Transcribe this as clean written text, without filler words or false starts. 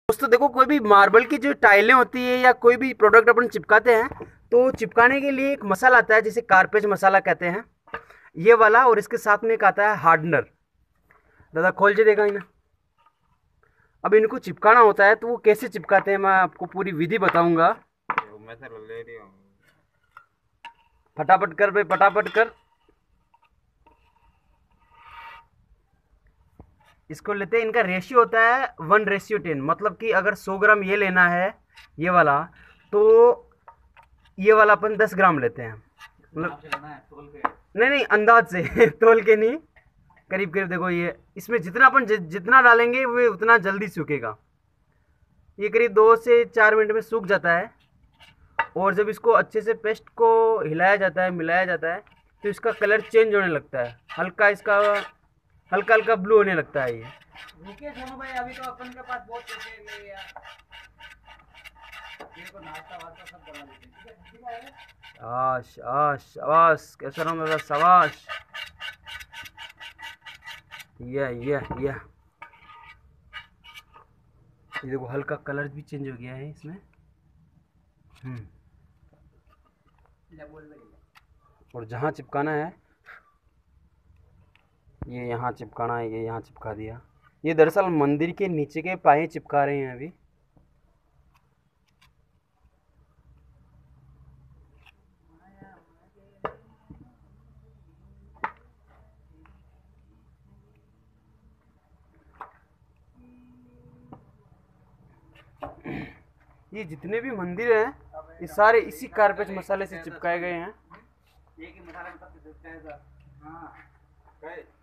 दोस्तों देखो, कोई भी मार्बल की जो टाइलें होती है या कोई भी प्रोडक्ट अपन चिपकाते हैं तो चिपकाने के लिए एक मसाला आता है जिसे कारपेज मसाला कहते हैं, ये वाला। और इसके साथ में एक आता है हार्डनर। दादा खोल के देखा इन्हें। अब इनको चिपकाना होता है तो वो कैसे चिपकाते हैं मैं आपको पूरी विधि बताऊंगा। फटाफट कर भाई, फटाफट कर। इसको लेते हैं, इनका रेशियो होता है 1:10, मतलब कि अगर 100 ग्राम ये लेना है ये वाला, तो ये वाला अपन 10 ग्राम लेते हैं, मतलब नहीं नहीं अंदाज से तोल के नहीं, करीब करीब। देखो ये इसमें जितना अपन जितना डालेंगे वो उतना जल्दी सूखेगा। ये करीब 2 से 4 मिनट में सूख जाता है। और जब इसको अच्छे से पेस्ट को हिलाया जाता है, मिलाया जाता है, तो इसका कलर चेंज होने लगता है, हल्का इसका हल्का हल्का ब्लू होने लगता है। ये रुकिए सोनू भाई, अभी तो अपन के पास बहुत पैसे हैं यार, ये को नाश्ता वास्ता सब करवा देते हैं, ठीक है। आश आश शाबाश, कैसा रहा दादा, शाबाश। ये देखो हल्का कलर भी चेंज हो गया है इसमें। और जहाँ चिपकाना है, ये यहाँ चिपकाना है, ये यहाँ चिपका दिया। ये दरअसल मंदिर के नीचे के पाए चिपका रहे हैं अभी। ये जितने भी मंदिर हैं ये सारे इसी कारपेज मसाले से चिपकाए गए हैं। एक ही मसाला के पत्ते देते हैं सर। हाँ